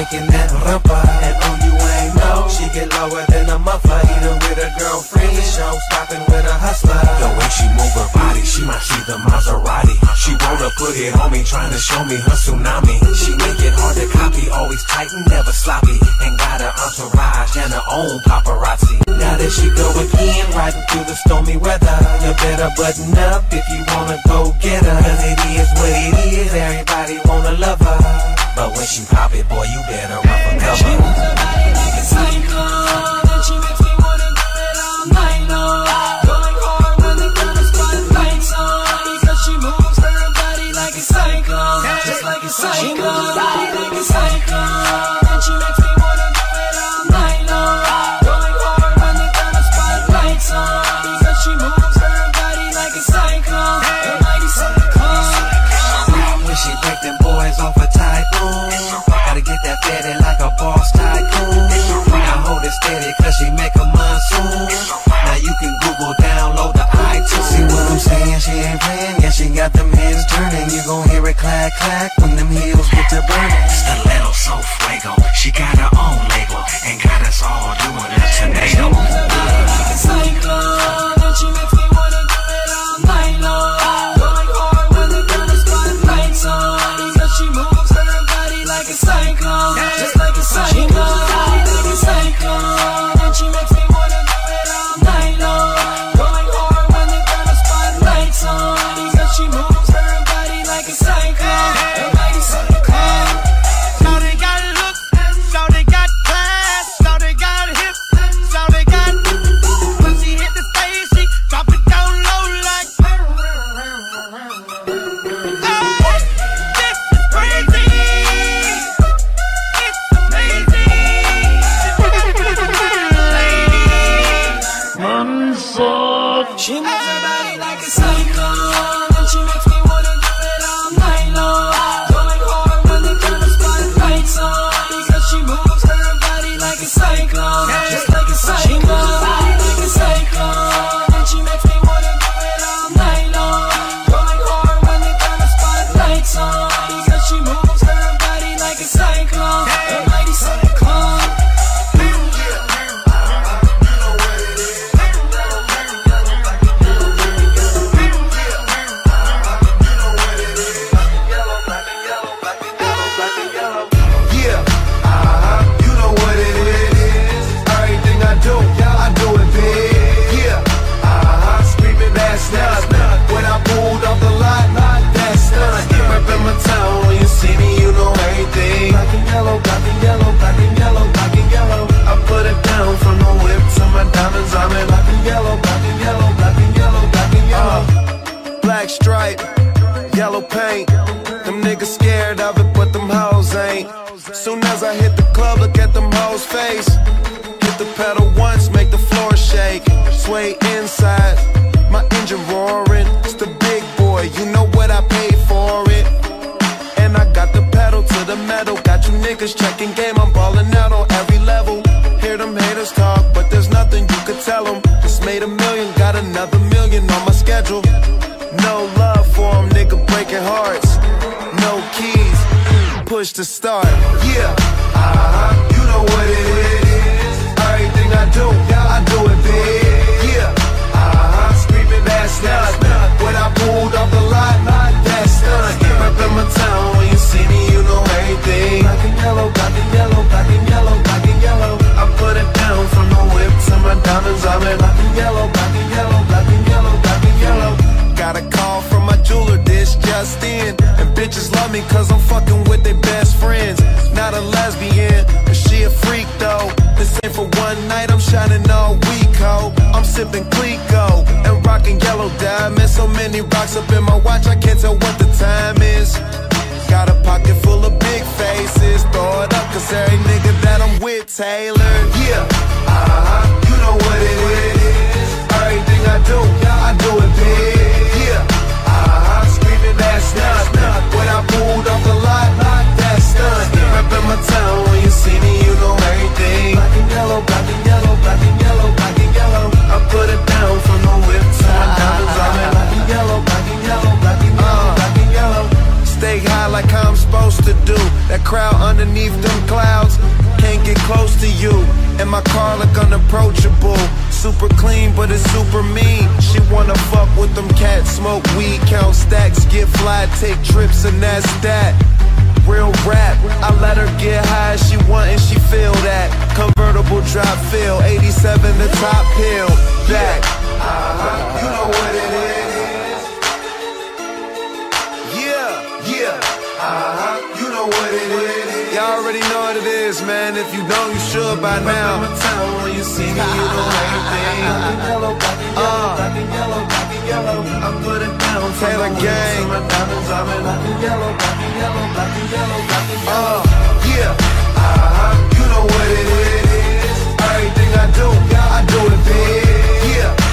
shaking that rumpa. And oh, you ain't know, she get lower than a muffler. Even with her girlfriend, show stopping with a hustler. The way she move her body, she might see the Maserati. She wanna put it on me, trying to show me her tsunami. She make it hard to copy, always tight and never sloppy. And got her entourage and her own paparazzi. Now that she go again, riding through the stormy weather. You better button up if you wanna go get her. Cause it is what it is, everybody wanna love her. But when she pop it, boy, you better run for cover. She moves her body like a psycho, and she makes me wanna do it all night long. Going hard when they turn the spotlights on, because she moves her body like a psycho, just like a psycho. She moves her body like a psycho, and she makes me wanna do it all night long. Going hard when they turn the spotlights on, because she moves her body like a psycho, a mighty psycho. When she break them boys off a typhoon, gotta get that fatty like a boss tycoon. Now hold it steady cause she make a monsoon. Now you can Google, download the iTunes. See what I'm saying? She ain't playing, yeah, she got them heads turning. You gon' hear it clack clack when them heels get to burning. Stiletto so fuego, she got her own label and got us all doing a tornado. She moves her body like a psycho, and she makes me wanna do it all night long. Going hard when they turn the spotlights on, because she moves her body like a psycho, just like a psycho. She moves her body like a psycho, and she makes me wanna do it all night long. Going hard when they turn the spotlights on, because she moves her body like a psycho, a mighty psycho. Shawty got looks, shawty got class, shawty got hips, shawty got. When she hit the stage, she drop it down low like. Hey, this is crazy. It's amazing. She moves her body like a psycho, and she makes me wanna do it all night long. Going hard when they turn the spotlights on, because she moves her body like a psycho, just like a psycho. She moves her body like a psycho, and she makes me wanna do it all night long. Going hard when they turn the spotlights on, because she moves her body like a psycho, a mighty psycho. Yeah, you know what it is. Everything I do it big. Yeah, screaming that's not. When I pulled off the lot, that's not. Reppin' my town, when you see me, you know everything. Black and yellow, black and yellow, black and yellow, black and yellow. I put it down from the whip to my diamonds. I'm in black and yellow, black and yellow, black and yellow, black and yellow. Black stripe, yellow paint. Them niggas scared of it, but them hoes ain't. Soon as I hit the club, look at them hoes' face. Hit the pedal once, make the floor shake. Sway inside, my engine roaring. It's the big boy, you know what I paid for it. And I got the pedal to the metal. Got you niggas checking game, I'm ballin' out on every level. Hear them haters talk, but there's nothing you could tell them. Just made $1 million, got another $1 million on my schedule. No love for them, nigga breaking hearts. No keys, push to start. Yeah, you know what it is. Everything I do it big. Yeah, screaming that's not. When I pulled off the lot, that's not. Reppin' my town, when you see me, you know everything. Black and yellow, black and yellow, black and yellow, black and yellow. I put it down from the whip to my diamonds. I'm in black and yellow, black and yellow, black and yellow, black and yellow. Got a call from my jeweler, this just in. And bitches love me cause I'm fucking with their best friends. Not a lesbian, but she a freak though. This ain't for one night, I'm shining all week, ho. I'm sipping Clico and rocking yellow diamonds. So many rocks up in my watch, I can't tell what the time is. Got a pocket full of big faces. Throw it up cause every nigga that I'm with tailored. Yeah, you know what it is. Everything I do it big. Yeah, screaming that's not. When I pulled off the lot, that's not. Reppin' my town, when you see me, you know everything. Black and yellow, black and yellow, black and yellow, black and yellow. I put it down from the whip to my diamonds. I'm in black and yellow, black and yellow, black and yellow, black super clean, but it's super mean. She wanna fuck with them cats, smoke weed, count stacks, get fly, take trips, and that's that. Real rap, I let her get high as she want and she feel that. Convertible drop feel, 87 the top hill, back. You know what it is. Yeah, you know what it is. Y'all already know what it is, man. If you don't, you should by now. When you see me, you know everything. Black and yellow, black and yellow. I put it down, Taylor Gang. Black and yellow, black and yellow, black and yellow, black and yellow. You know what it is. Everything I do it big.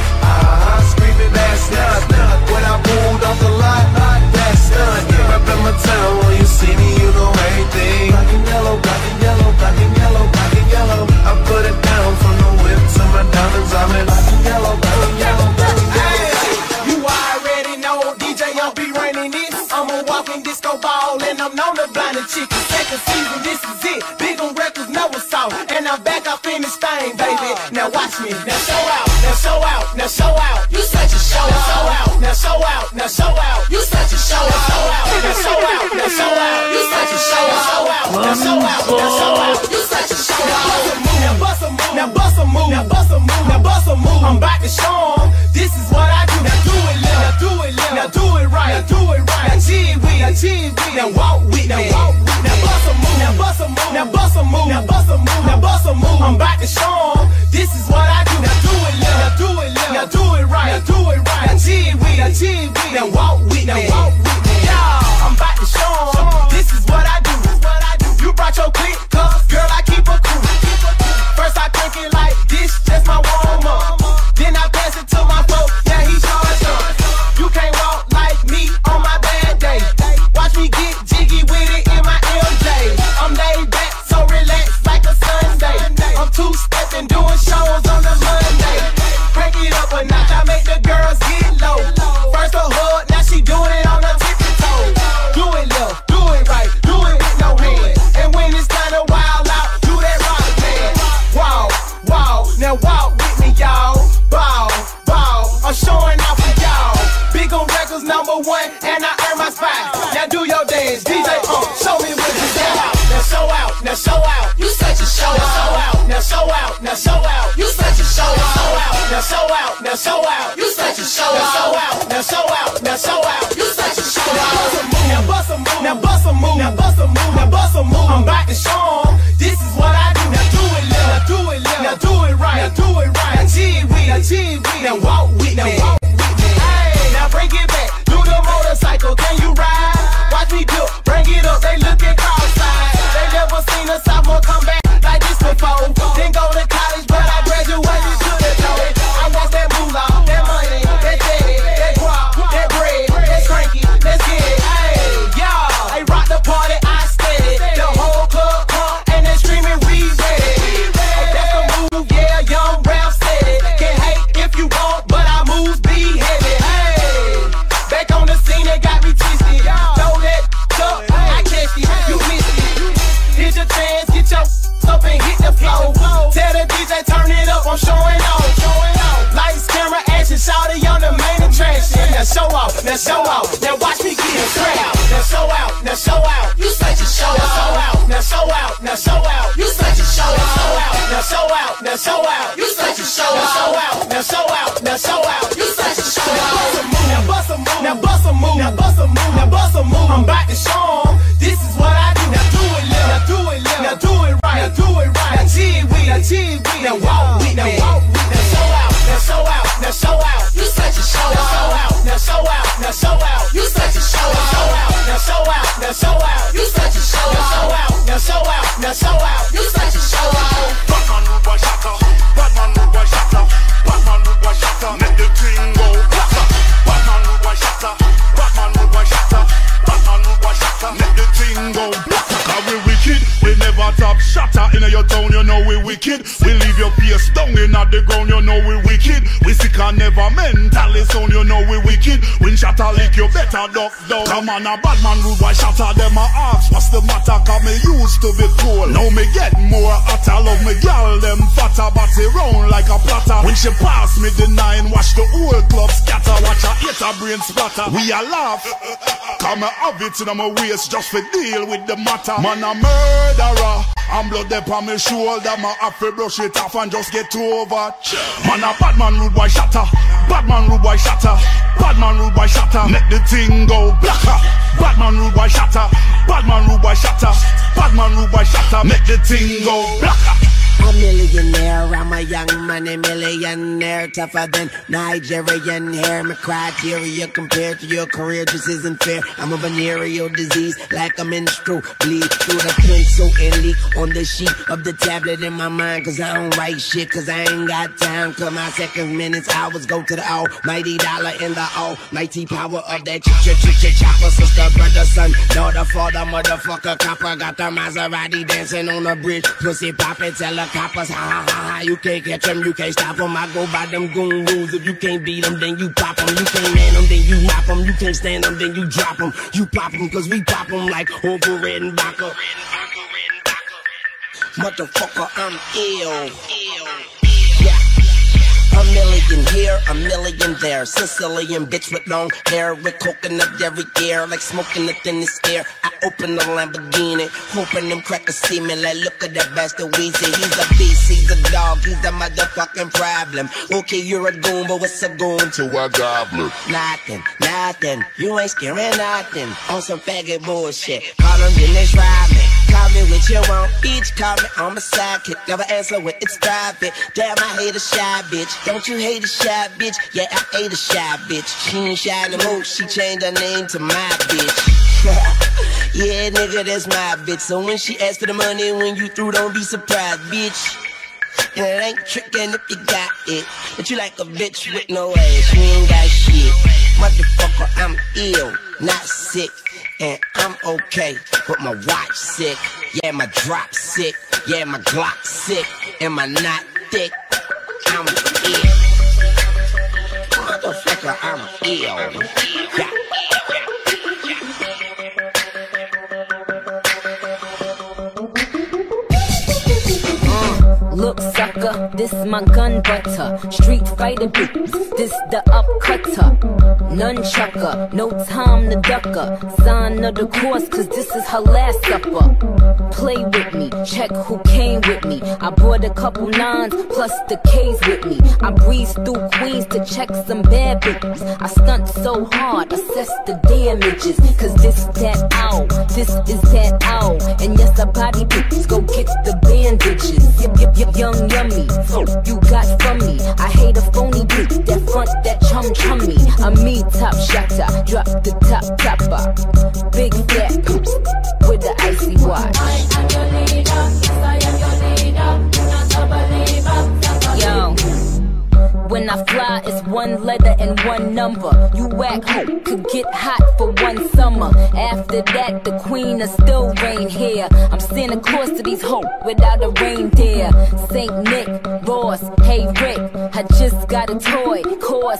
Screaming that's not when I pulled off the lot. That's done. Reppin' my town. When you see me, you know everything. Black and yellow, black and yellow, black and yellow, black and yellow. I put it down from the whip to my diamonds. I'm in black and yellow, black and yellow, black and yellow. You already know DJ I'll be running this. I'm a walking disco ball and I'm known to blind the chicken. Second season, this is it. Big on records, no assault. And I'm back up in this thing, baby. Now watch me. Now show out. Now show out. Now show out. You such a show out. Show out. Now show out. Now show out. You such a show out. Show out. Now show out. Now show out. You such a show out. Show out. Now show out. Now show out. You such a show out. Now bust a move. Now bust a move. Now bust a move. Now bust a move. I'm about to show 'em. This is what I do. Now do it left. Now do it left. Now do it right. Now do it right. Now cheer with. Now cheer with. Now walk with. Now walk with. Now bust a move. Now bust a move. Now bust a move. Now bust a move. Now bust a move. I'm about to show 'em. This is what I do. Now do it left. Now do it left. Now do it right. Now do it right. Now cheer with. Now cheer with. Now walk with. Now walk with. Yeah, I'm about to show 'em. This is what I do. You brought your clique, cause girl I keep a crew. First I crank it like this, just my warm up. Then I pass it to my folk, yeah he charged up. You can't walk like me on my bad day. Watch me get jiggy with it in my MJ. I'm laid back, so relaxed like a Sunday. I'm two-stepping, doing shows on the Monday. Crank it up a notch, I make the girls get low. First a hood, now she doing it on her tippy toe. Do it left, do it right, do it with no hand. And when it's time to wild out, do that rock man. Wow, wow, now walk with me, y'all. Bow, bow, I'm showing off for y'all. Big on records #1, and I earn my spot. Now do your dance, DJ, show me what you got. Now show out, now show out. You such a show out. Show out, now show out, now show out. You such a show out. Show out, now show out, now show out. You such a show out. Show out, now show out, now show out. You such a show out. Now bust a move, now bust a move, now bust a move, now bust a move. I'm about to show 'em. This is what I do. Now do it left, now do it left, now do it right, now do it right. Now cheer with, now cheer with, now walk with, now walk with. Hey, now bring it back, do the motorcycle, can you ride? Watch me do, bring it up, they looking cross-eyed. They never seen a sophomore come back like this before. Didn't go to college, but I graduated to the toe. I want that moolah, that money, that daddy, that guap, that bread, that cranky, let's get it. Hey, y'all, they rock the party, I steady. The whole club pump, and they screaming, we ready. That's the move, yeah, young rap steady. Can't hate if you want, but our moves be heavy. Hey, back on the scene, they got me twisted. Throw that up, I catch it, you missed it. Here's your chance, get your up and hit the flow. Tell the DJ, turn it up, I'm showing off. Lights, camera, action, shawty on the main attraction. Now show off, now show off. Now watch me get it straight out. Now show out, now show out. You such a show out. Show out, now show out, now show out. You such a show out. Show out, now show out, now show out. You such a show out. Show out, now show out, now show out. You such a show out. Now bust a move, now bust a move, now bust a move, now bust a move. I'm about to show 'em. This is what I do. Now do it left, now do it left, now do it right, now do it right. Now cheer with, now cheer with, now walk with, now walk with. Now show out, now show out, now show out. You such a show out. Show out, now show out, now show out. You such a show out. Show out, now show out, now show out. You such a show out. Show out, now show out, now show out. You such a show out. Batman rude boy shatter, Batman rude boy shatter, Batman rude boy shatter, make the thing go blacker. Batman rude boy shatter, Batman rude boy shatter, Batman rude boy shatter, make the thing go blacker. Now we wicked, we never top shatter. In your town, you know we wicked. We leave your face down in the ground, you know we wicked. We sick and never mentally sound, you know we wicked. When shatter lick, you better duck down. Come on, a bad man rude boy shatter, them a ask what's the matter, cause me used to be cool. Now me get more hotter, love me girl, them fatter, body round like a platter. When she pass me the 9, watch the whole club scatter. Watch a hit a brain splatter. We a laugh, come I have it in my waist just to deal with the matter. Man a murderer, and blood up on my shoulder. Man have to brush it off and just get over. Man a bad man, rude boy shatter. Bad man, rude boy shatter. Bad man, rude boy shatter. Let the thing go blacker. Bad man, rude boy shatter. Bad man, rude boy shatter. Bad man, rude boy shatter. Make the thing go blacker. A millionaire, I'm a young money millionaire, tougher than Nigerian hair. My criteria compared to your career just isn't fair. I'm a venereal disease, like a menstrual bleed through the pencil and leak on the sheet of the tablet in my mind. Cause I don't write shit, cause I ain't got time. Cause my seconds, minutes, hours go to the almighty dollar and the almighty power of that chopper. Sister, brother, son, daughter, father, motherfucker, copper. Got the Maserati dancing on the bridge, pussy poppin', tell her coppers, ha ha ha ha, you can't catch them, you can't stop them. I go by them goon rules. If you can't beat them, then you pop them. You can't man them, then you mop them. You can't stand them, then you drop them. You pop them, cause we pop them like Uncle Red and Baca. Motherfucker, I'm ill. Yeah. A million here, a million there. Sicilian bitch with long hair, with coconut every year, like smoking the thinnest air. I open the Lamborghini, hoping them crackers see me. Like, look at that bastard Weezy. He's a beast, he's a dog, he's a motherfucking problem. Okay, you're a goon, but what's a goon to a goblin? Nothing, nothing. You ain't scaring nothing. On some faggot bullshit. Call them, then they try me. Call me what you want, bitch. Call me on my sidekick. Never answer when it's private. Damn, I hate a shy bitch. Don't you hate a shy bitch? Yeah, I hate a shy bitch. She ain't shy no more. She changed her name to my bitch. Yeah, nigga, that's my bitch. So when she asks for the money, when you through, don't be surprised, bitch. And it ain't trickin' if you got it. But you like a bitch with no ass. You ain't got shit. Motherfucker, I'm ill, not sick. And I'm okay, but my watch sick. Yeah, my drop sick. Yeah, my Glock sick. And my knot thick. I'm ill. Motherfucker, I'm ill. Yeah. Look, sucker, this my gun butter. Street fighter beats, this the upcutter. Nunchucker, no time to ducker. Sign of the course, cause this is her last supper. Play with me, check who came with me. I brought a couple nines, plus the K's with me. I breeze through Queens to check some bad bitches. I stunt so hard, assess the damages. Cause this that ow, this is that ow. And yes, the body bitches, go get the bandages. Young yummy, you got from me. I hate a phony bitch, that front, that chummy. A me top shotter, drop the top topper. Big fat poops with the icy watch. I am your leader, yes I am your leader. Do not ever leave up. Yo. When I fly, it's one letter and one number. You whack hoe could get hot for one summer. After that, the queen will still reign here. I'm Santa Claus to these hoes without a reindeer. Saint Nick, Ross, hey Rick, I just got a toy, cost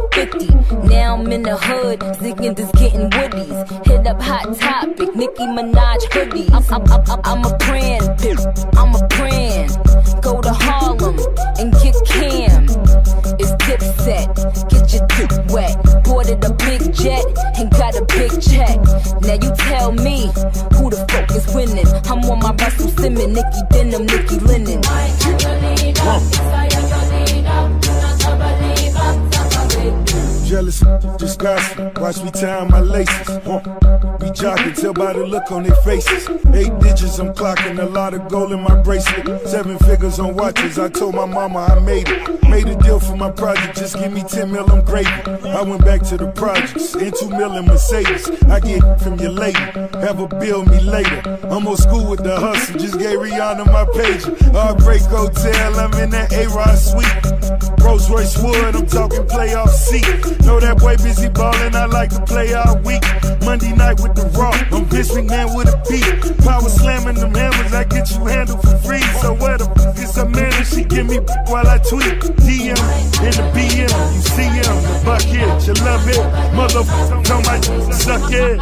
$8.50. Now I'm in the hood, thinking this getting woodies. Hit up Hot Topic, Nicki Minaj hoodie. I'm a brand, I'm a brand. Go to Harlem and get Cam. It's Dipset, get your dick wet. Boarded a big jet and got a big check. Now you tell me who the fuck is winning. I'm on my Russell Simmons, Nicki Denim, Nicki Linen. I am your leader, yes I am your leader. Do not ever leave up. Jealous, disgusting. Watch me tie my laces. We jogging, tell by the look on their faces. 8 digits, I'm clocking a lot of gold in my bracelet. 7 figures on watches. I told my mama I made it. Made a deal for my project, just give me 10 mil, I'm gravy. I went back to the projects, in 2 mil in Mercedes. I get from your lady, have her bill me later. I'm on school with the hustle, just gave Rihanna my pager. Heartbreak Hotel, I'm in that A-Rod suite. Rolls Royce Wood, I'm talking playoff seat. Know that boy busy ballin', I like to play all week. Monday night with the Raw, I'm Vince McMahon with a beat. Power slamming them hammers, I get you handled for free. So where the f is a man and she give me while I tweet. DM in the BM, you see him, the bucket, you love it. Motherfucker, don't mind you, suck it.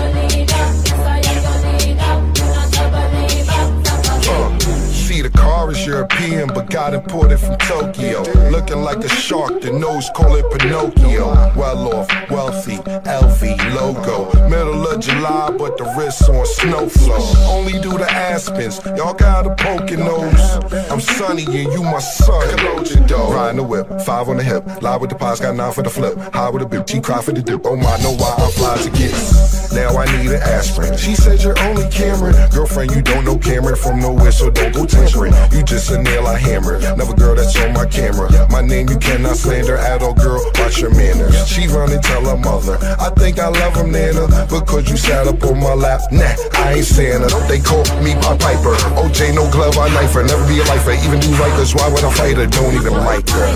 See the car is European, but got imported from Tokyo. Looking like a shark, the nose call it Pinocchio. Well off, wealthy, LV logo. Middle of July, but the wrist on snow flow. Only do the Aspens, y'all got a poking nose. I'm sunny and you my son. Riding the whip, 5 on the hip. Lie with the pies, got 9 for the flip. High with a bip, she cry for the dip. Oh my, know why I fly to get. Now I need an aspirin. She said you're only Cameron. Girlfriend, you don't know Cameron from nowhere, so don't go tampering. You just a nail I hammer. Never girl that's on my camera. My name you cannot slander at all, girl. Watch your manners. She run and tell her mother, I think I love him, Nana, because you sat up on my lap. Nah, I ain't Santa. They call me my Piper. OJ, no glove, I knife her. Never be a lifer. Even do Rikers. Why would I fight her? Don't even like her.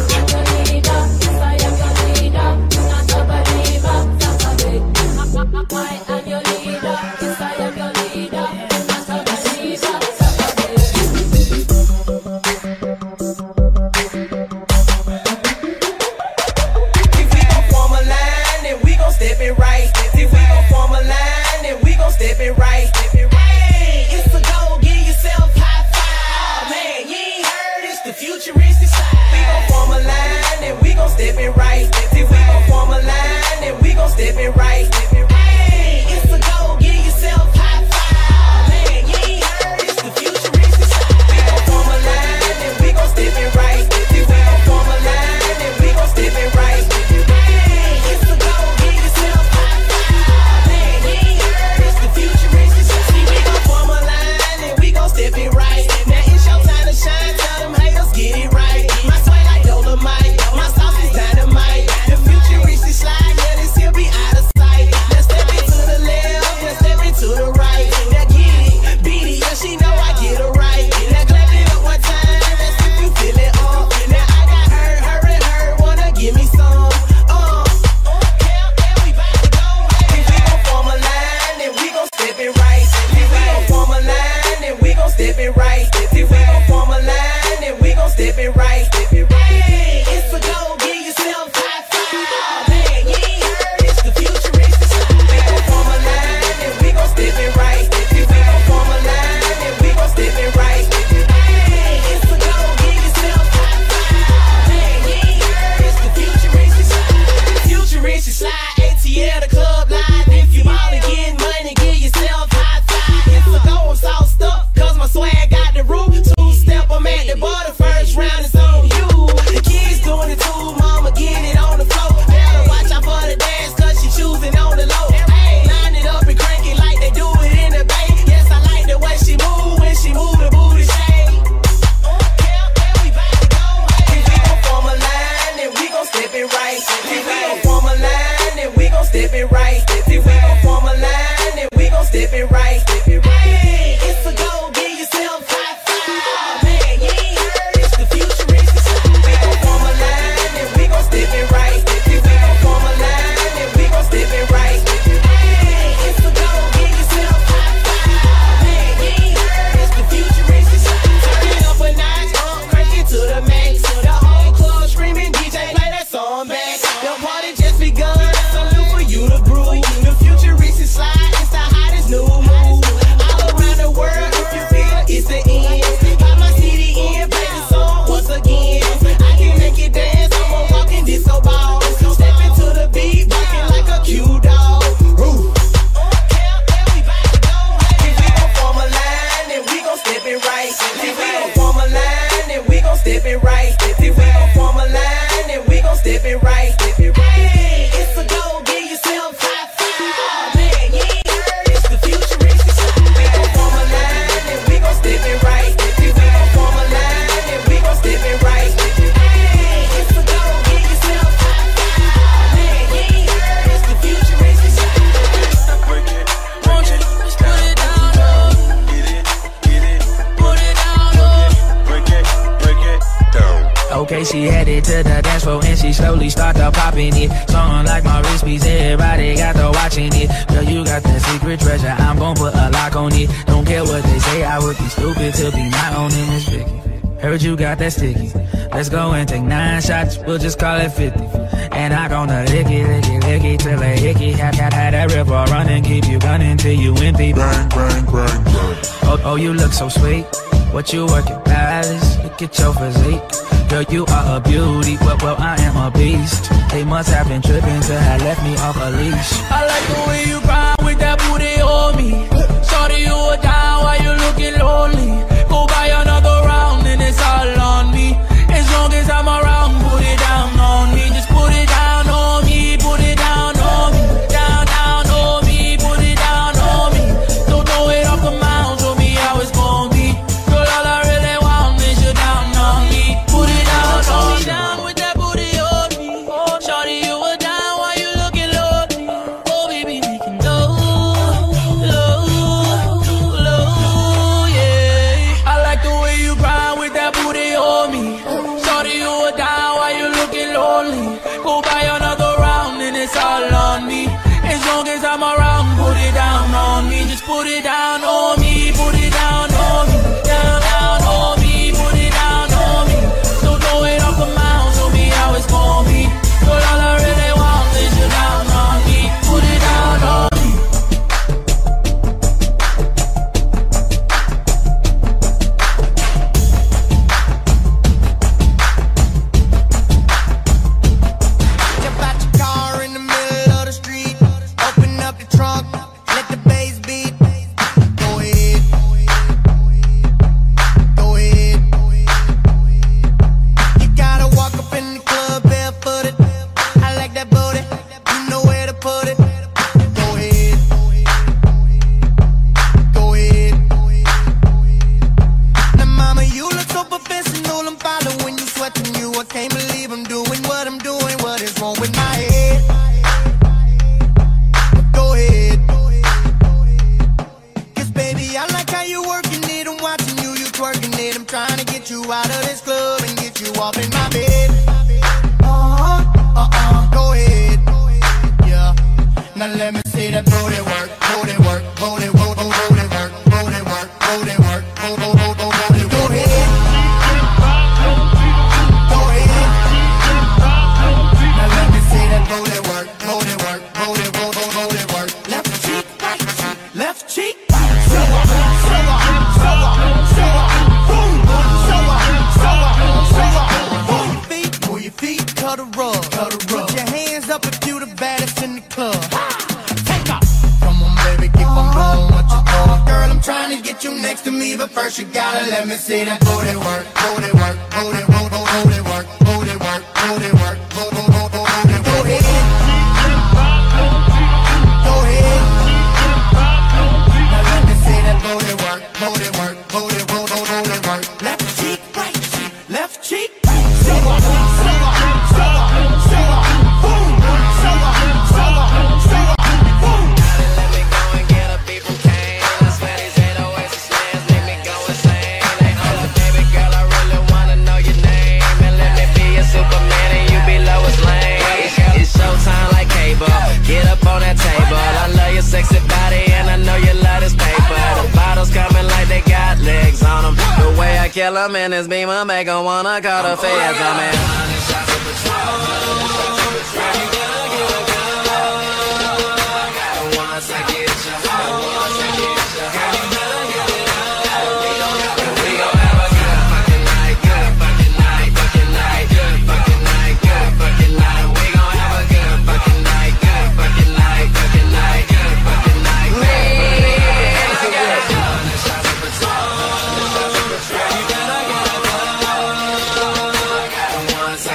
She headed to the dance floor and she slowly started popping it. Song like my wrist piece, everybody got to watching it. Girl, you got that secret treasure, I'm gon' put a lock on it. Don't care what they say, I would be stupid to be not owning this Vicky. Heard you got that sticky. Let's go and take 9 shots, we'll just call it 50. And I gonna lick it till a hickey. Had that river running, keep you gunning till you empty. Bang, bang, bang, bang. Oh, you look so sweet. What you working, Palace? Look at your physique. Girl, you are a beauty, well, I am a beast. They must have been tripping to have left me off a leash. I like the way you grind with that booty on me. Shorty, you are down while you looking lonely. Go buy another round and it's all on me. As long as I'm around, put it down on me. Just put it down on me, put it down on me. Down, down on me, put it down on me. Don't throw it off the mound, show me how it's gonna be. Girl, all I really want is you down on me. Put it down on me. Down with that booty on me. Shorty, you were down while you looking lonely. Oh, baby, we can go low, yeah. I like the way you grind with that booty on me. Shorty, you were down while you looking lonely. Go buy another round and it's all on me. As long as I'm around, put it down on me. Just put it down on me, put it down on me. Down, down on me, put it down on me. Don't throw it off the mound, show me how it's gonna be. Girl, all I really want is you down on me. Put it down on me. Jump out your car in the middle of the street. Open up the trunk, let the bass beat. Go ahead, go ahead. You gotta walk up in the club barefooted. I like that booty, you know where to put it. Go ahead, go ahead. Now mama, you look so professional, I'm following you, sweating you. I can't believe I'm doing what I'm doing. What is wrong with my head? Go ahead. Cause baby, I like how you working it. I'm watching you, you twerking it. I'm trying to get you out of this club and get you off in my bed. Go ahead. Yeah. Now let me see that booty work, booty work, booty work, booty work, booty work, booty work, booty work, booty work. Go ahead. Go ahead. Now let me see that booty work, booty work, booty work, booty work. Left cheek, right cheek, left cheek. Show up, show up, show up, show up, boom. Show up, show up, show up. Move your feet, cut a rug, cut a rug. Put your hands up if you the baddest in the club. Take off. Come on, baby, keep on going. What you doing, girl? I'm trying to get you next to me, but first you gotta let me see that booty work, booty work, booty work, booty work, booty work, booty work, booty work, booty work. Go ahead. Go ahead. Now let me see that booty work, booty work, booty work, booty work. Left cheek, right cheek, left cheek. Show up, show up, show up, show up, boom. Show up, show up, show up, boom. Let me go and get a beat from Kane. I swear these 808s and slams make me go insane. They hold up, baby girl, I really wanna know your name. And let me be a Superman and you be Lois Lane. It's showtime like cable. Get up on that table. I love your sexy body and I know you love this paper. The bottles coming like they got legs on them. The way I kill them in this beamer make 'em wanna call the feds on me. Once I get you home, once I get you home, we gon' have a good fucking night, good fucking night, fucking night, good fucking night, good fucking night. We gon' have a good fucking night, good fucking night, fucking night, good fucking night. I got a gun and shots of Patron. You gotta get a gun. Once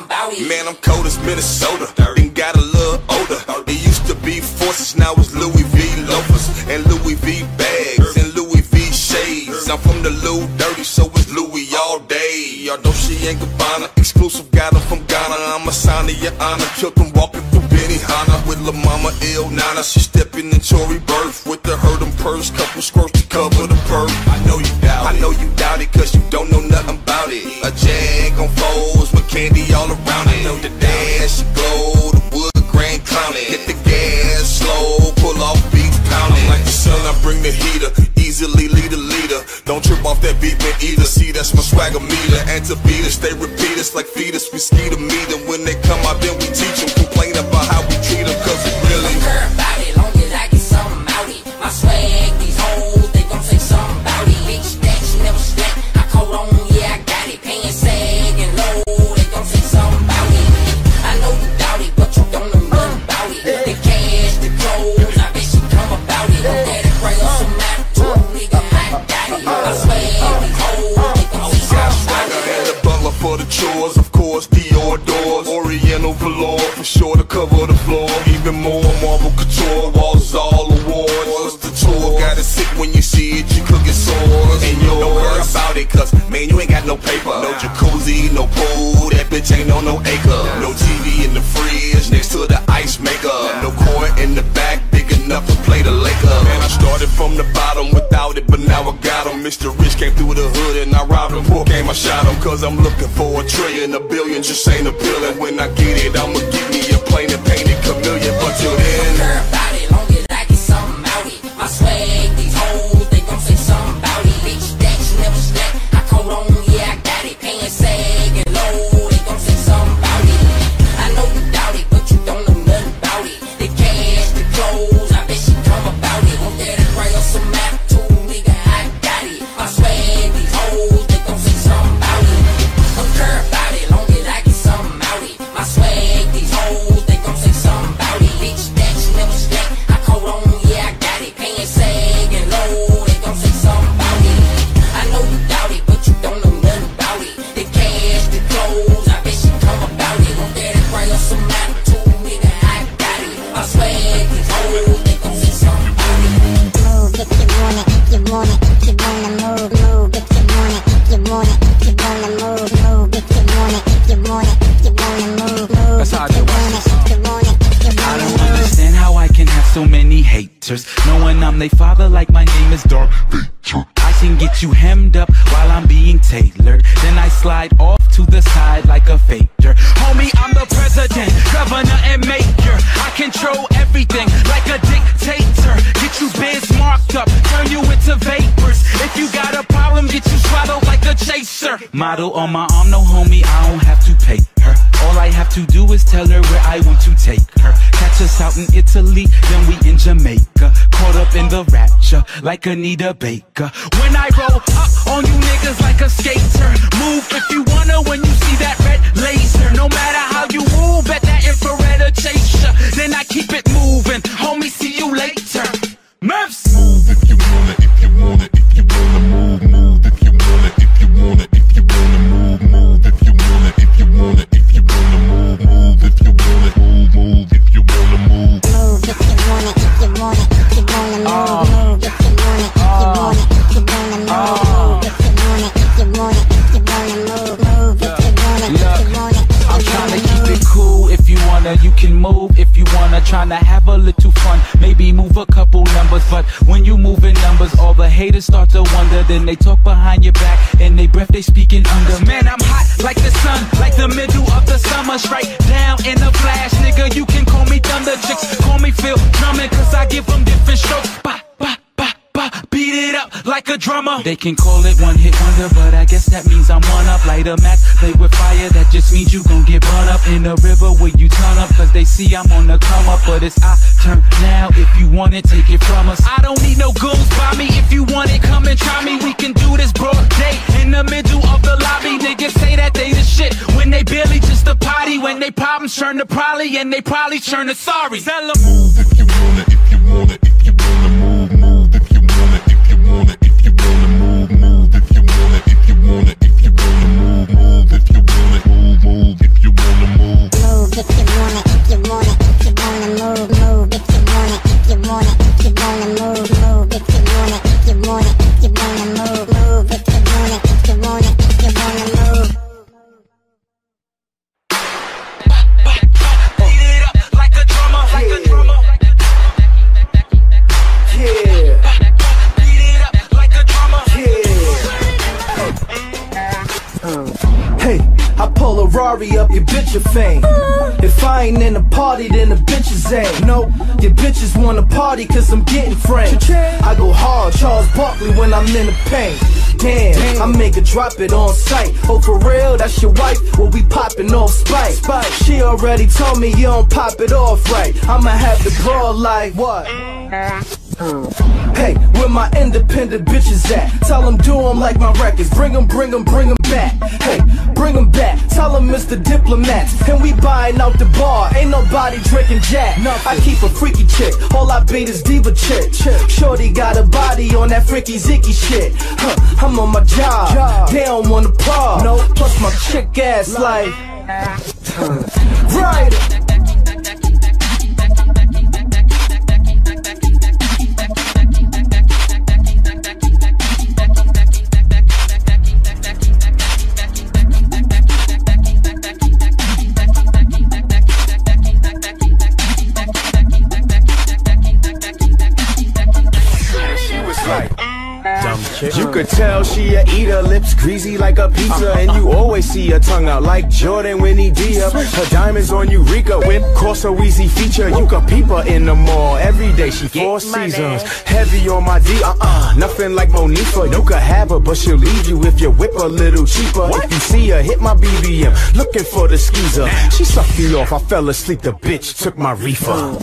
something about it. Man, I'm cold as Minnesota, then got a little older. It used to be forces, now it's Louis V loafers and Louis V bags and Louis V shades. I'm from the Lou Dirty, so it's Louis all day. Although she ain't Gabbana, exclusive, got her from Ghana. I'm a sign of your honor, killed them walking through Benihana with La Mama Il Nana. She stepping in Tory Burf with the herd and purse, couple squirts to cover the perk. I know you doubt it, cause you don't know nothing about it. A jag on foes with candy all around it. I know the dash, glow, the wood grain clowning. Hit the gas slow, pull off beats pounding. I'm like the sun, I bring the heater, easily lead a leader. Don't trip off that beat man either. See, that's my swagger meter. Antibeaters, they repeat us like fetus. We ski to meet them. When they come out, then we teach them. Complain about how we treat them, cause we really don't care about it, long as I get something out it. My swag, these hoes, they gon' say something about it. Bitch, that you never slack. I caught on, yeah, I got it. Paying sag and low, they gon' say something about it. I know you doubt it, but you don't know nothing about it. The cash, the clothes, I bet she come about it. I'm there to bring us some attitude, nigga, I got it. I swag, these hoes, they gon' say something about it. And the butler for the chores, of course, Dior doors, Oriental velour, for sure to cover the floor. Even more marble couture, walls all awards. What's the tour? Got it sick when you see it, you could get sores. And you don't worry about it, cause man, you ain't got no paper. No jacuzzi, no pool, that bitch ain't on no acre. No TV in the fridge, next to the ice maker. No court in the back, big enough to play the Laker. Man, I started from the bottom without it, but now I got him. Mr. Rich came through the hood and I robbed him. Poor game, I shot him, cause I'm looking for $1 trillion. $1 billion just ain't appealing. When I get it, I'ma give me a plain and painted chameleon. But till then, don't care about it, long as I get something out it. My swag, these hoes, they gon' say something about it. Bitch, that you never slack. I caught on, yeah, I got it. Paying sag and low, they gon' say something about it. I know you doubt it, but you don't know nothing about it. The cash, the clothes, I bet she come about it. I'm there to bring us some attitude, nigga, I got it. My swag, these hoes, they gon' say something about it. Don't care about it, long as I get something out it. My swag, these hoes, they gon' say something about it. Bitch, that you never slack. I caught on, yeah, I got it. Paying sag and low, they gon' say something about it. I know you doubt it, but you don't know nothing about it. The cash, the clothes, I bet she come about it. I'm there to bring us some attitude, nigga, I got it. My swag, these hoes, they gon' say something about it. Move if you want it, if you want it, if you wanna move, move if you want it, if you want it, if you wanna move, move if you want it, if you want it, if you wanna move, move if you want it, if you want it, if you wanna move. I don't understand how I can have so many haters, knowing I'm their father like my name is Darth Vader. I can get you hemmed up while I'm being tailored, then I slide off to the side like a fader. Homie, I'm the president, governor, and mayor. I control everything like a dictator. Get you biz marked up, turn you into vapors. If you got a problem, get you swallowed like a chaser. Model on my arm, no homie, I don't have to pay her. All I have to do is tell her where I want to take her. Catch us out in Italy, then we in Jamaica. Caught up in the rapture like Anita Baker. When I roll up on you niggas like a skater, move if you wanna when you see that red laser. No matter how you move, at that infrared or chase ya. Then I keep it moving, homie, see you later. Mavs! move if you wanna, if you wanna, if you wanna move, move if you wanna, if you wanna, if you wanna move, move if you wanna, if you wanna, if you wanna move, move if you wanna, move if you wanna move. Move if you want it, if you want it, if you wanna move, move if you want it, if you want it, if you wanna move, move if you want it, if you want it, if you wanna move, move if you want it, if you want it. I'm tryna keep it cool. If you wanna, you can move. If you wanna, tryna have a little fun. Maybe move a couple numbers, but when you move in numbers, all the haters start to wonder. Then they talk behind your back, and they breath they speaking under. Man, I'm hot like the sun, like the middle of the summer, straight down in a flash, nigga. You can call me Thunder, chicks call me Phil Drummond, cause I give them different strokes. Bah, bah, bah, bah, beat it up like a drummer. They can call it one hit wonder, but I guess that means I'm one up. Light a match, play with fire, that just means you gon' get burned up in the river where you turn up, cause they see I'm on the come up. But it's our turn now, if you want it, take it from us. I don't need no goons by me, if you want it, come and try me. We can do this broad day, in the middle of the lobby. Niggas say that they the shit, when they barely just a potty. When they problems turn to probably, and they probably turn to sorry. Tell 'em. Move if you wanna, if you wanna, if you wanna move, move if you wanna, if you wanna, if you wanna move, move if you wanna, if you wanna, if you wanna move, move if you wanna, move if you wanna Hey, I pull a Rari up your bitch a fame. If I ain't in the party, then the bitches ain't. No, your bitches wanna party cause I'm getting framed. I go hard, Charles Barkley when I'm in the paint. Damn, I make her drop it on sight. Oh, for real, that's your wife? Well, we popping off spite. She already told me you don't pop it off right. I'ma have the brawl like what? Hey, where my independent bitches at? Tell them do them like my records. Bring them back. Hey, bring them back. Tell them it's the diplomats. And we buying out the bar. Ain't nobody drinking Jack. I keep a freaky chick. All I beat is diva chick. Shorty got a body on that freaky zicky shit. I'm on my job. They don't wanna par. No, plus my chick ass like right. You could tell she a eater, lips greasy like a pizza, and you always see her tongue out like Jordan when he D up. Her diamonds on Eureka with Corso Weezy feature. You can peep her in the mall every day. She Four Seasons, heavy on my D. Nothing like Monifa. You could have her, but she'll leave you if you whip a little cheaper. If you see her, hit my BBM, looking for the skeezer. She sucked me off, I fell asleep. The bitch took my reefer.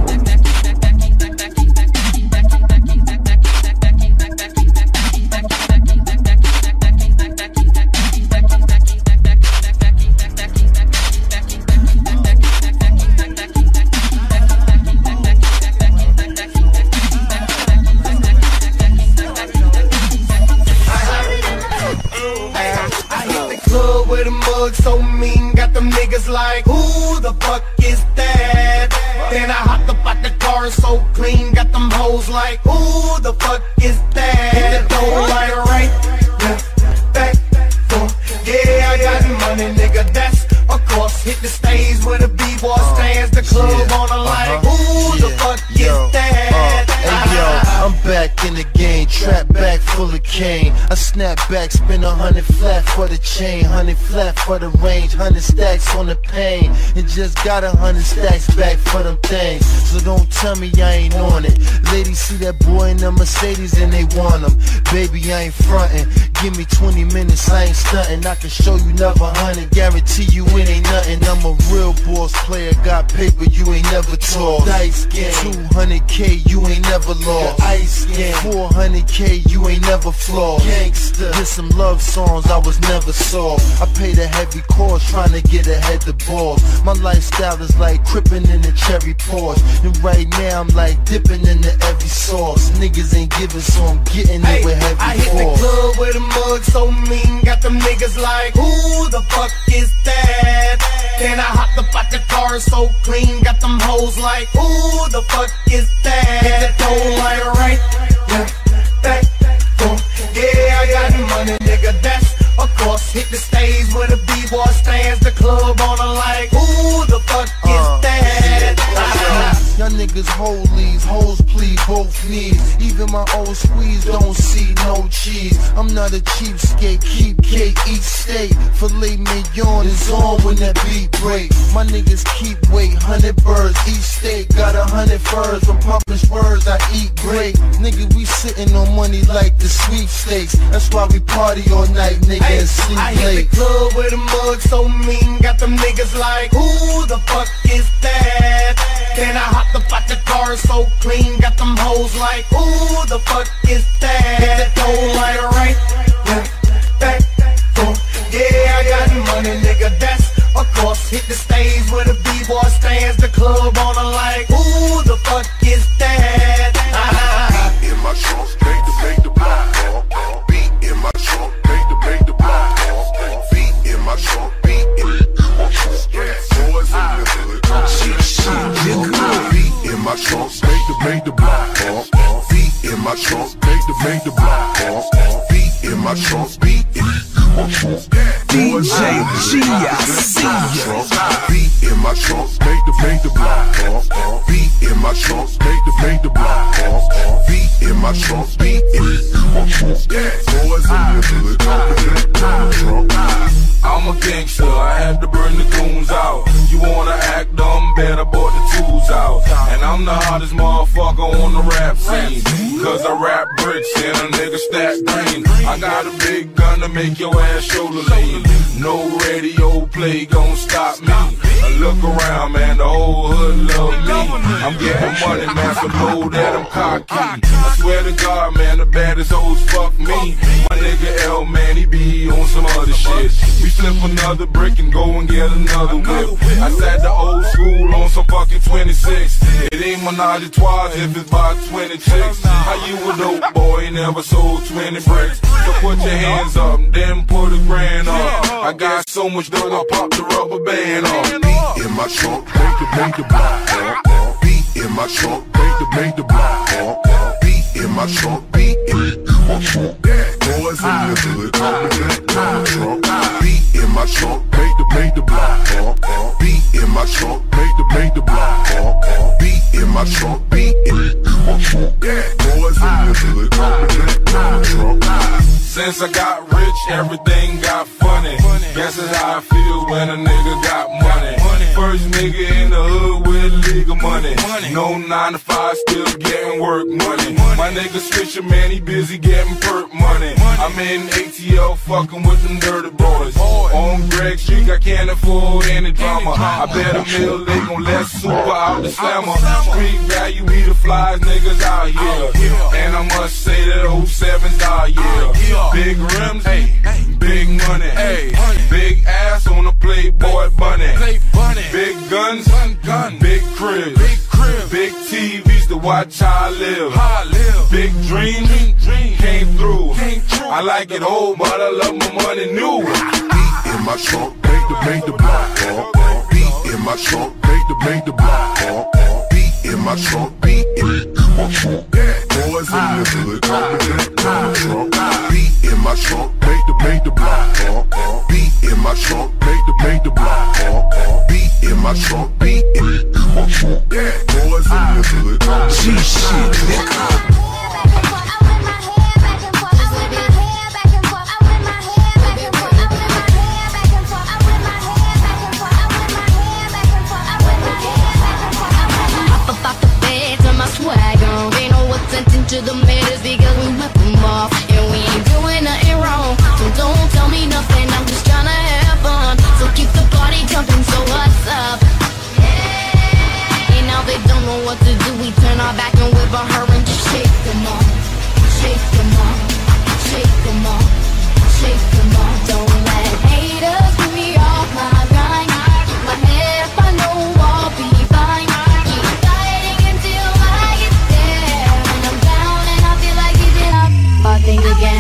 So mean, got them niggas like, who the fuck is that? Then I hopped up out the car so clean, got them hoes like, who the fuck is that? Hit the door like right, left, back, forth. Yeah, I got money, nigga, that's of course. Hit the stage where the b-boy stands, the club on the like, who the fuck is that? Hey yo, I'm back in the game, trap back full of cane. I snap back, spin 100 flat for the chain, 100 flat for the range, 100 stacks on the pain. And just got 100 stacks back for them things. So don't tell me I ain't on it. Ladies see that boy in the Mercedes and they want him. Baby, I ain't frontin'. Give me 20 minutes, I ain't stuntin'. I can show you never 100, guarantee you it ain't nothing. I'm a real boss player, got paper you ain't never taught. Dice game, 200K you ain't never lost. Ice game, 400K you ain't never flawed. Gangsta, did some love songs I was never soft. I paid a heavy cost trying to get ahead the balls. My lifestyle is like crippin' in the cherry Porsche. And right now I'm like dipping into every sauce. Niggas ain't giving, so I'm getting it with heavy I hit the club with a mug so mean, got them niggas like, who the fuck is that? Then I hopped up out the car so clean, got them hoes like, who the fuck is that? Hit the door like right, left, back, forth. Yeah, I got money, nigga, that's of course. Hit the stage where the b-boy stands, the club on the like, who the fuck is that? Y'all niggas holies, hoes please, both knees. Even my old squeeze don't see no cheese. I'm not a cheapskate, keep cake, eat steak. Filet mignon is on when that beat break. My niggas keep weight, 100 birds, eat steak. Got 100 furs from pumping spurs, I eat great. Nigga, we sitting on money like the sweepstakes. That's why we party all night, nigga, and sleep I late. hit the club with a mug so mean, got them niggas like, who the fuck is that? Then I hopped up out the car so clean, got them hoes like, who the fuck is that? Hit the door like right, left, back, forth. Yeah, I got money, nigga, that's of course. Hit the stage where the b-boy stands, the club on the like, who the fuck is that? Beat in my trunk, make the block. Beat in my trunk, make the block. Beat in my trunk, beat in my trunk. Boys in the hood, beat in my trunk, make the block. Beat in my trunk, make the block. Beat in my trunk, beat in my trunk. DJ G, I see ya. Beat in my trunk, make the block. Beat in my trunk, make the block. Beat in my trunk, beat in my trunk. Boys in the hood, trunk. I got a big gun to make your ass shoulder lean. No radio play gon' stop me. I look around, man, the whole hood love me. I'm getting money, man, so know that I'm cocky. I swear to God, man, the baddest hoes fuck me. My nigga L, man, he be on some other shit. We flip another brick and go and get another whip. I sat the old school on some fucking 26. It ain't menage a trois if it's by 20 chicks. How you a dope boy, never sold 20 bricks? So put your hands up, then put a grand up. I got so much dough, I pop the rubber band off. Beat in my trunk, make the block. Beat in my trunk, make the block. Beat in my trunk, beat in my trunk. Boys in the hood, call me that trunk. Beat in my trunk, make the block. Beat in my trunk, make the block. Beat in my trunk, beat in my trunk. Boys in the hood, call me that trunk. Since I got rich, everything got funny. Guess that's how I feel when a nigga got money. First nigga in the hood with legal money. No 9 to 5, still getting work money. My nigga Switcher, man, he busy getting perk money. I'm in ATL fucking with them dirty boys. On Greg Street, I can't afford any drama. I bet a mill they gon' let Super out the slammer. Street value, we the flies niggas out here. And I must say that 07's our year. Big rims, big money, big ass on a Playboy bunny. Big guns, big cribs, big TVs to watch how I live. Big dreams came through. I like it old, but I love my money new. Beat in my trunk, make the block. Beat in my trunk, make the block. Beat in my trunk, beat in my trunk. Boys in the hood, call me that trunk. Beat in my trunk, make the block. Beat in my trunk, make the block. Beat in my trunk, beat in my trunk. Boys in the hood, call me that shit. To the matters because we whip them off and we ain't doing nothing wrong. So don't tell me nothing, I'm just tryna have fun. So keep the party jumping, so what's up? And now they don't know what to do. We turn our back and whip on her and just shake them off. Shake them off. Shake them off. Shake them off. Don't let haters get me off my grind. Keep my head up, I know I'll be fine. Keep fighting until I get there. When I'm down and I feel like giving up, I think again.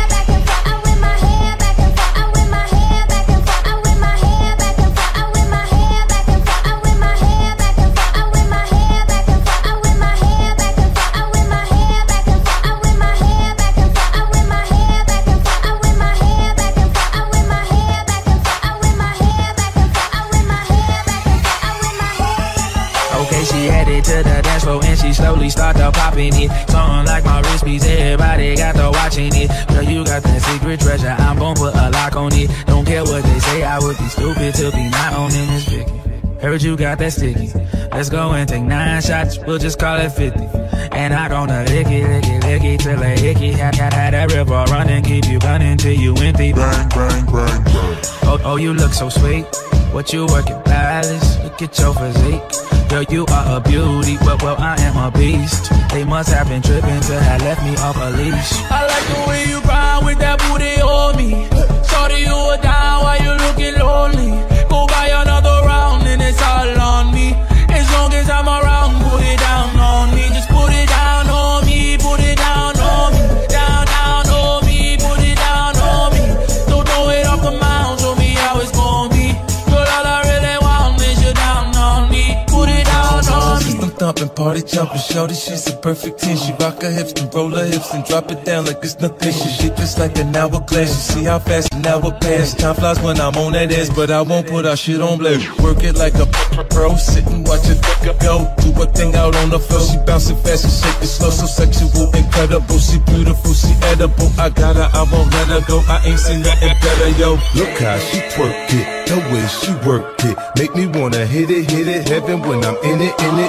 To the dance floor and she slowly start to popping it. Something like my wrist piece, everybody got to watching it. Girl, you got that secret treasure, I'm gon' put a lock on it. Don't care what they say, I would be stupid to be not owning this Vicky. Heard you got that sticky. Let's go and take 9 shots, we'll just call it 50. And I gonna lick it till a hickey. Had that river running, keep you gunning till you empty. Bang, bang, bang, bang. Oh, you look so sweet. What you working, palace? Look at your physique. Girl, you are a beauty, well, I am a beast. They must have been tripping to have left me off a leash. I like the way you grind with that booty on me. Shorty, you are down while you looking lonely. Go buy another round and it's all on me. As long as I'm around, put it down on me. Just put it down on me, put it down on me. Down on me, put it down on me. Don't throw it off the mound, show me how it's gonna be. Girl, all I really want is you down on me. Put it down on me. System thumping, party jumping, shorty, she's a perfect 10. She rock her hips and roll her hips and drop it down like it's nothing. She shit just like an hourglass. You see how fast an hour pass. Time flies when I'm on that ass, but I won't put our shit on blast. Work it like a pro, sit and watch it go. Do a thing out on the floor. She bouncing fast and shake it slow, so sexual, incredible. She beautiful, she edible. I got her, I won't let her go. I ain't seen nothing better, yo. Look how she twerk it, the way she work it, make me wanna hit it, heaven when I'm in it. If I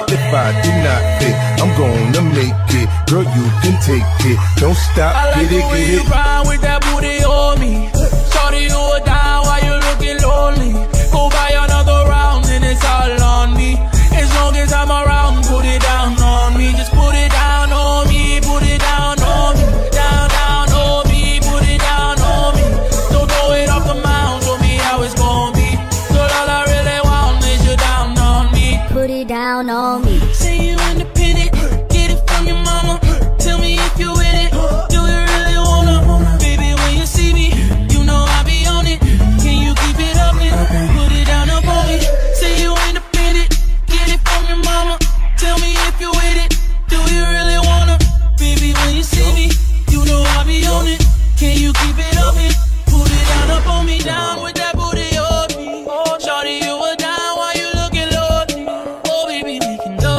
I do not fit. I'm gonna make it, girl, you can take it. Don't stop, I like get it, the way get you it. grind with that booty on me. Shorty, you a down while you looking lonely. Go buy another round and it's all on me. As long as I'm around, put it down on me. Just put it down on me, put it down on me. Down, down on me, put it down on me. Don't throw it off the mound, show me how it's gonna be. So all I really want is you down on me. Put it down on me. Say you independent, get it from your mama. Tell me if you with it, do you really wanna? Baby, when you see me, you know I be on it. Can you keep it up and put it down up on me? Say you independent, get it from your mama. Tell me if you with it, do you really wanna? Baby, when you see me, you know I be on it. Can you keep it up and put it down up on me? Down with that booty on me. Shorty, you were down while you looking lonely. Oh, baby, we can go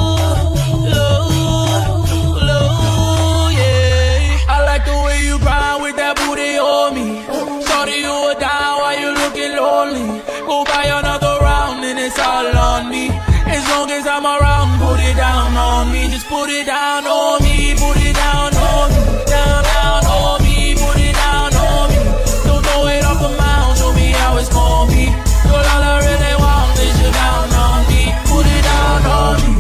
low, low, yeah. I like the way you grind with that booty on me. Shorty, you were down while you looking lonely. Go buy another round and it's all on me. As long as I'm around, put it down on me. Just put it down on me, put it down on me. Down, down on me, put it down on me. Don't throw it off the mound, show me how it's gonna be. So all I really want is you down on me. Put it down on me.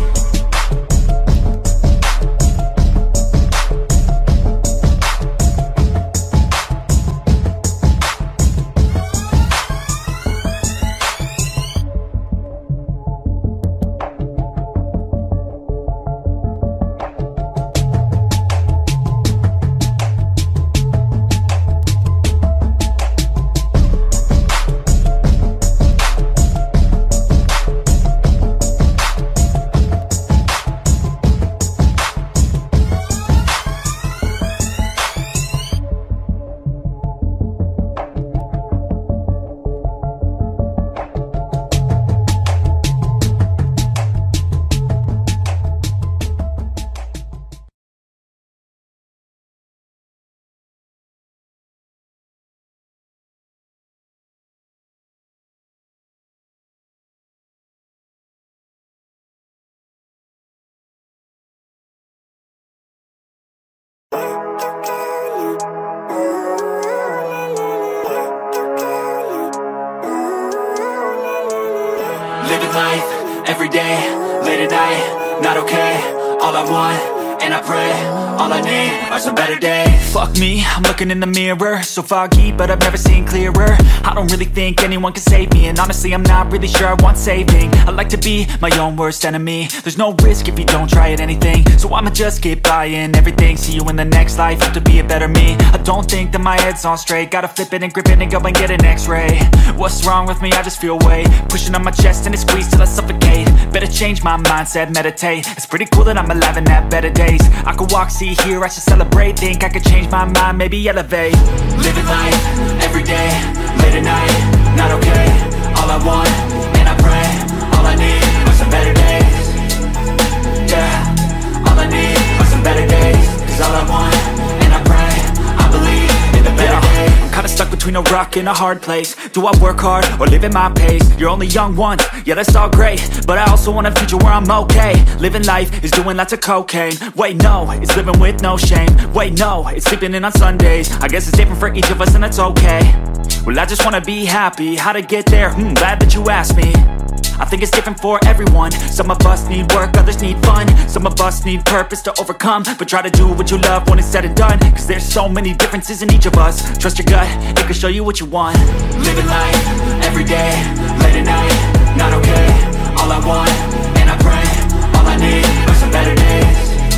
Living life, every day, late at night, not okay. All I want, and I pray, all I need are some better days. Fuck me, I'm looking in the mirror, so foggy, but I've never seen clearer. I don't really think anyone can save me, and honestly I'm not really sure I want saving. I like to be my own worst enemy. There's no risk if you don't try at anything, so I'ma just keep buying everything. See you in the next life, have to be a better me. I don't think that my head's on straight, gotta flip it and grip it and go and get an x-ray. What's wrong with me? I just feel weight pushing on my chest and it squeezes till I suffocate. Better change my mindset, meditate. It's pretty cool that I'm alive and have better days. I could walk, see, hear, I should celebrate. Think I could change my mind, maybe elevate. Living life, every day, late at night, not okay. All I want, and I pray, all I need are some better days. Yeah, all I need are some better days. Cause all I want, and I pray, I believe in the better days. I'm kinda stuck between a rock and a hard place. Do I work hard or live at my pace? You're only young once, yeah that's all great, but I also want a future where I'm okay. Living life is doing lots of cocaine. Wait no, it's living with no shame. Wait no, it's sleeping in on Sundays. I guess it's different for each of us and that's okay. Well I just wanna be happy, how to get there? Glad that you asked me. I think it's different for everyone. Some of us need work, others need fun. Some of us need purpose to overcome. But try to do what you love when it's said and done. Cause there's so many differences in each of us. Trust your gut, it can show you what you want. Living life, every day, late at night, not okay. All I want, and I pray, all I need are some better days.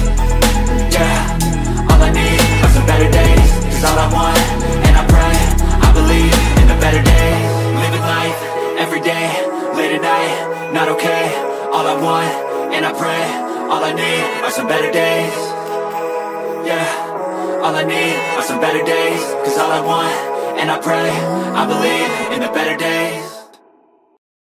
Yeah, all I need are some better days. Cause all I want, and I pray, I believe in the better days. Living life, every day, late at night, not okay. All I want, and I pray, all I need are some better days. Yeah, all I need are some better days. Cause all I want, and I pray, I believe in the